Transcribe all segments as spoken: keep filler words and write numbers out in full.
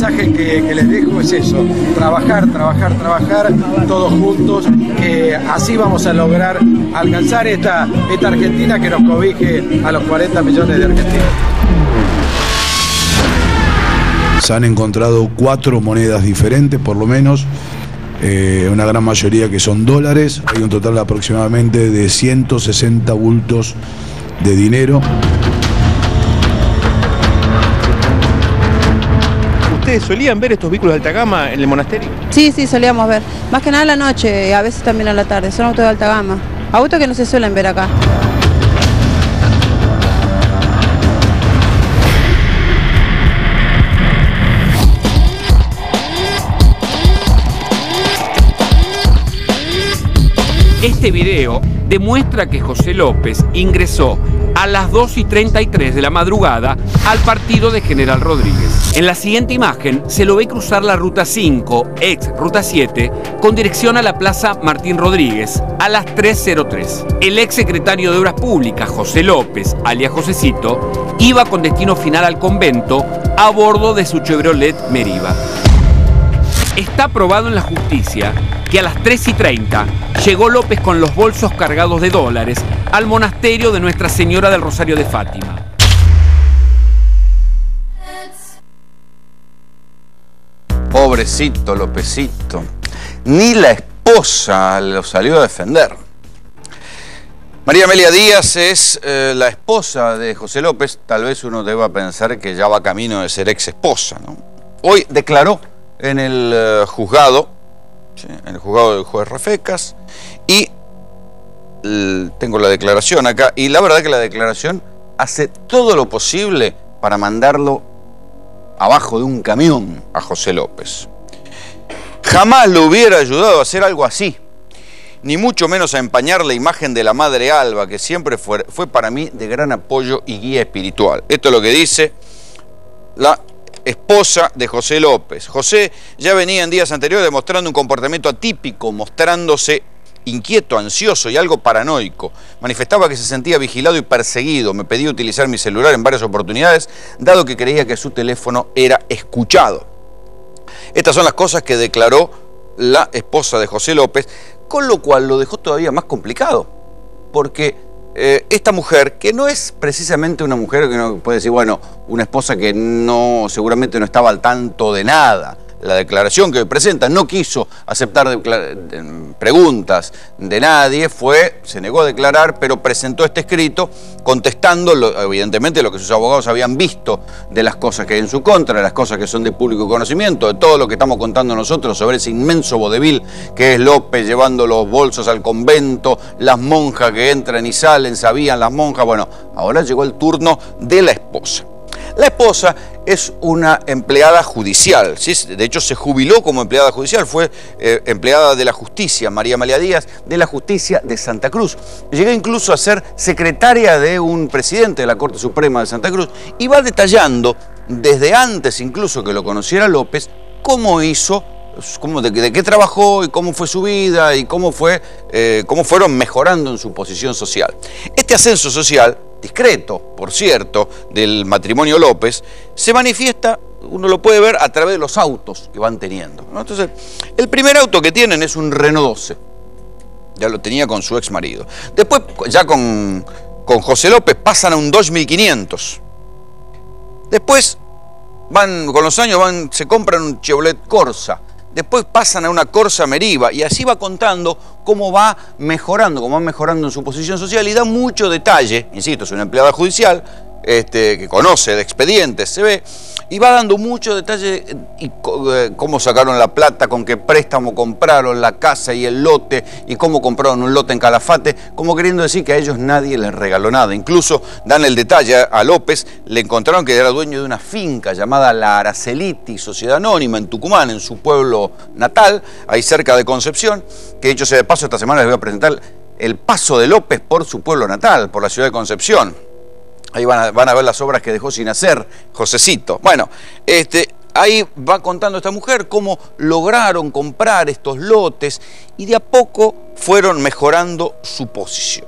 mensaje que, que les dejo es eso, trabajar, trabajar, trabajar, todos juntos, que así vamos a lograr alcanzar esta, esta Argentina que nos cobije a los cuarenta millones de argentinos. Se han encontrado cuatro monedas diferentes, por lo menos, eh, una gran mayoría que son dólares. Hay un total aproximadamente de ciento sesenta bultos de dinero. ¿Ustedes solían ver estos vehículos de alta gama en el monasterio? Sí, sí, solíamos ver. Más que nada a la noche y a veces también a la tarde. Son autos de alta gama. Autos que no se suelen ver acá. Este video demuestra que José López ingresó a las dos y treinta y tres de la madrugada al partido de General Rodríguez. En la siguiente imagen se lo ve cruzar la ruta cinco, ex ruta siete, con dirección a la plaza Martín Rodríguez a las tres cero tres. El ex secretario de Obras Públicas, José López, alias Josecito, iba con destino final al convento a bordo de su Chevrolet Meriva. Está probado en la justicia que a las tres y treinta llegó López con los bolsos cargados de dólares al monasterio de Nuestra Señora del Rosario de Fátima. Pobrecito Lópezito, ni la esposa lo salió a defender. María Amelia Díaz es eh, la esposa de José López. Tal vez uno deba pensar que ya va camino de ser ex esposa, ¿no? Hoy declaró en el uh, juzgado, ¿sí? en el juzgado del juez Rafecas, y uh, tengo la declaración acá, y la verdad que la declaración hace todo lo posible para mandarlo abajo de un camión a José López. Jamás lo hubiera ayudado a hacer algo así, ni mucho menos a empañar la imagen de la Madre Alba, que siempre fue, fue para mí de gran apoyo y guía espiritual. Esto es lo que dice la esposa de José López. José ya venía en días anteriores demostrando un comportamiento atípico, mostrándose inquieto, ansioso y algo paranoico. Manifestaba que se sentía vigilado y perseguido. Me pedía utilizar mi celular en varias oportunidades, dado que creía que su teléfono era escuchado. Estas son las cosas que declaró la esposa de José López, con lo cual lo dejó todavía más complicado, porque eh, esta mujer, que no es precisamente una mujer que uno puede decir, bueno, una esposa que no, seguramente no estaba al tanto de nada. La declaración que presenta, no quiso aceptar preguntas de nadie, fue, se negó a declarar, pero presentó este escrito contestando, lo, evidentemente, lo que sus abogados habían visto de las cosas que hay en su contra, de las cosas que son de público conocimiento, de todo lo que estamos contando nosotros sobre ese inmenso vodevil que es López llevando los bolsos al convento, las monjas que entran y salen, sabían las monjas. Bueno, ahora llegó el turno de la esposa. La esposa es una empleada judicial, ¿sí? De hecho se jubiló como empleada judicial, fue eh, empleada de la justicia, María Amelia Díaz, de la justicia de Santa Cruz. Llegó incluso a ser secretaria de un presidente de la Corte Suprema de Santa Cruz y va detallando, desde antes incluso que lo conociera López, cómo hizo, cómo, de, de qué trabajó y cómo fue su vida y cómo, fue, eh, cómo fueron mejorando en su posición social. Este ascenso social, discreto, por cierto, del matrimonio López, se manifiesta, uno lo puede ver a través de los autos que van teniendo, ¿no? Entonces, el primer auto que tienen es un Renault doce, ya lo tenía con su ex marido. Después, ya con, con José López, pasan a un Dodge mil quinientos. Después, van, con los años, van, se compran un Chevrolet Corsa. Después pasan a una Corsa Meriva y así va contando cómo va mejorando, cómo va mejorando en su posición social y da mucho detalle, insisto, es una empleada judicial este, que conoce de expedientes, se ve, y va dando mucho detalle y cómo sacaron la plata, con qué préstamo compraron la casa y el lote y cómo compraron un lote en Calafate, como queriendo decir que a ellos nadie les regaló nada. Incluso dan el detalle a López, le encontraron que era dueño de una finca llamada La Araceliti, Sociedad Anónima, en Tucumán, en su pueblo natal, ahí cerca de Concepción, que dicho sea de paso, esta semana les voy a presentar el paso de López por su pueblo natal, por la ciudad de Concepción. Ahí van a, van a ver las obras que dejó sin hacer Josecito. Bueno, este, ahí va contando esta mujer cómo lograron comprar estos lotes y de a poco fueron mejorando su posición.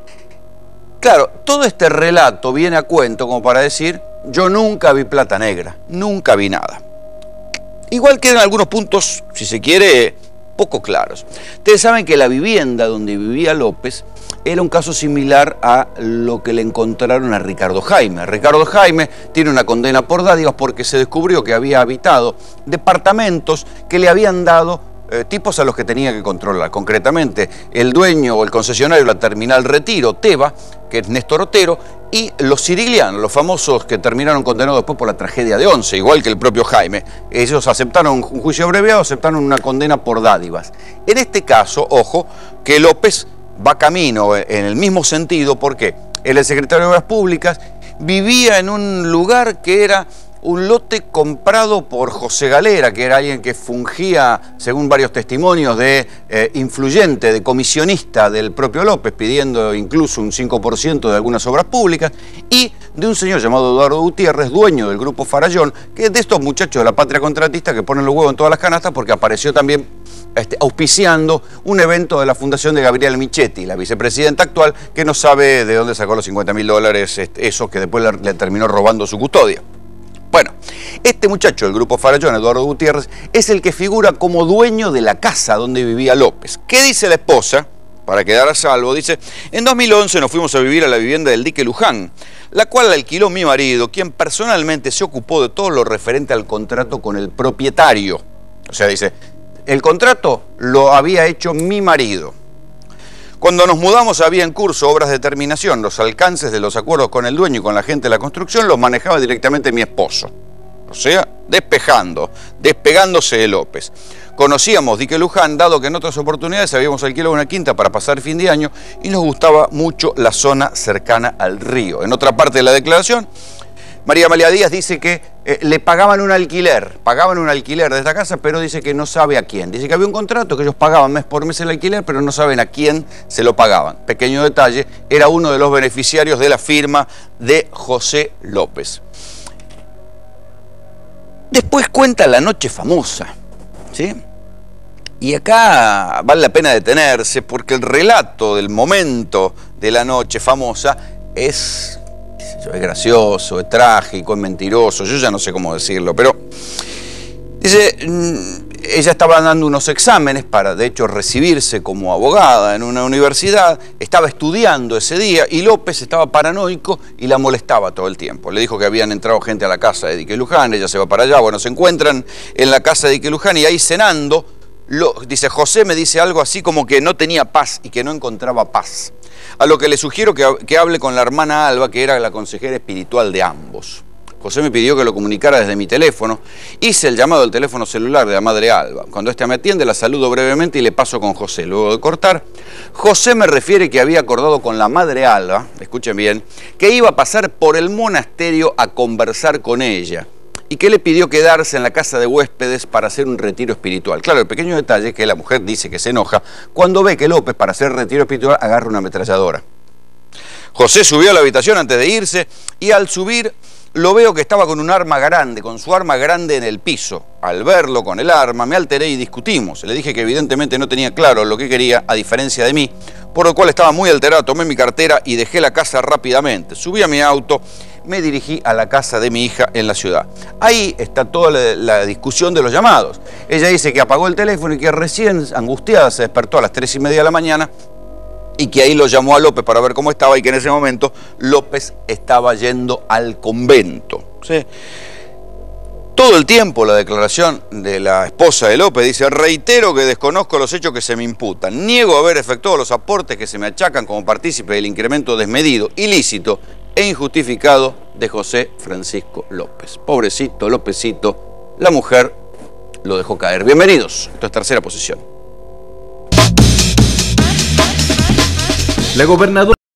Claro, todo este relato viene a cuento como para decir, yo nunca vi plata negra, nunca vi nada. igual quedan algunos puntos, si se quiere, poco claros. Ustedes saben que la vivienda donde vivía López era un caso similar a lo que le encontraron a Ricardo Jaime. Ricardo Jaime tiene una condena por dádivas porque se descubrió que había habitado departamentos que le habían dado eh, tipos a los que tenía que controlar. Concretamente, el dueño o el concesionario de la terminal Retiro, Teva, que es Néstor Otero, y los Siriglianos, los famosos que terminaron condenados después por la tragedia de Once, igual que el propio Jaime. Ellos aceptaron un juicio abreviado, aceptaron una condena por dádivas. En este caso, ojo, que López va camino en el mismo sentido porque él, el secretario de Obras Públicas, vivía en un lugar que era un lote comprado por José Galera, que era alguien que fungía, según varios testimonios, de eh, influyente, de comisionista del propio López, pidiendo incluso un cinco por ciento de algunas obras públicas, y de un señor llamado Eduardo Gutiérrez, dueño del grupo Farallón, que es de estos muchachos de la patria contratista que ponen los huevos en todas las canastas, porque apareció también este, auspiciando un evento de la fundación de Gabriela Michetti, la vicepresidenta actual, que no sabe de dónde sacó los cincuenta mil dólares, este, esos que después le, le terminó robando su custodia. Bueno, este muchacho del grupo Farallón, Eduardo Gutiérrez, es el que figura como dueño de la casa donde vivía López. ¿Qué dice la esposa? Para quedar a salvo, dice: en dos mil once nos fuimos a vivir a la vivienda del dique Luján, la cual la alquiló mi marido, quien personalmente se ocupó de todo lo referente al contrato con el propietario. O sea, dice, el contrato lo había hecho mi marido. Cuando nos mudamos había en curso obras de terminación. Los alcances de los acuerdos con el dueño y con la gente de la construcción los manejaba directamente mi esposo. O sea, despejando, despegándose de López. Conocíamos dique Luján, dado que en otras oportunidades habíamos alquilado una quinta para pasar fin de año y nos gustaba mucho la zona cercana al río. En otra parte de la declaración, María Amelia Díaz dice que eh, le pagaban un alquiler, pagaban un alquiler de esta casa, pero dice que no sabe a quién. Dice que había un contrato que ellos pagaban mes por mes el alquiler, pero no saben a quién se lo pagaban. Pequeño detalle, era uno de los beneficiarios de la firma de José López. Después cuenta la noche famosa, ¿sí? Y acá vale la pena detenerse porque el relato del momento de la noche famosa es... es gracioso, es trágico, es mentiroso, yo ya no sé cómo decirlo, pero dice, ella estaba dando unos exámenes para, de hecho, recibirse como abogada en una universidad, estaba estudiando ese día y López estaba paranoico y la molestaba todo el tiempo. Le dijo que habían entrado gente a la casa de dique Luján, ella se va para allá, bueno, se encuentran en la casa de dique Luján y ahí cenando, lo, dice, José me dice algo así como que no tenía paz y que no encontraba paz. A lo que le sugiero que, que hable con la hermana Alba, que era la consejera espiritual de ambos. José me pidió que lo comunicara desde mi teléfono. Hice el llamado al teléfono celular de la madre Alba. Cuando ésta me atiende, la saludo brevemente y le paso con José. Luego de cortar, José me refiere que había acordado con la madre Alba, escuchen bien, que iba a pasar por el monasterio a conversar con ella y que le pidió quedarse en la casa de huéspedes para hacer un retiro espiritual. Claro, el pequeño detalle es que la mujer dice que se enoja cuando ve que López, para hacer retiro espiritual, agarra una ametralladora. José subió a la habitación antes de irse y al subir lo veo que estaba con un arma grande, con su arma grande en el piso. Al verlo con el arma me alteré y discutimos. Le dije que evidentemente no tenía claro lo que quería, a diferencia de mí, por lo cual estaba muy alterado. Tomé mi cartera y dejé la casa rápidamente. Subí a mi auto, me dirigí a la casa de mi hija en la ciudad. Ahí está toda la, la discusión de los llamados. Ella dice que apagó el teléfono y que recién, angustiada, se despertó a las tres y media de la mañana y que ahí lo llamó a López para ver cómo estaba y que en ese momento López estaba yendo al convento. ¿Sí? Todo el tiempo la declaración de la esposa de López dice: reitero que desconozco los hechos que se me imputan, niego haber efectuado los aportes que se me achacan como partícipe del incremento desmedido, ilícito e injustificado de José Francisco López. Pobrecito Lópezito, la mujer lo dejó caer. Bienvenidos, esto es Tercera Posición. La gobernadora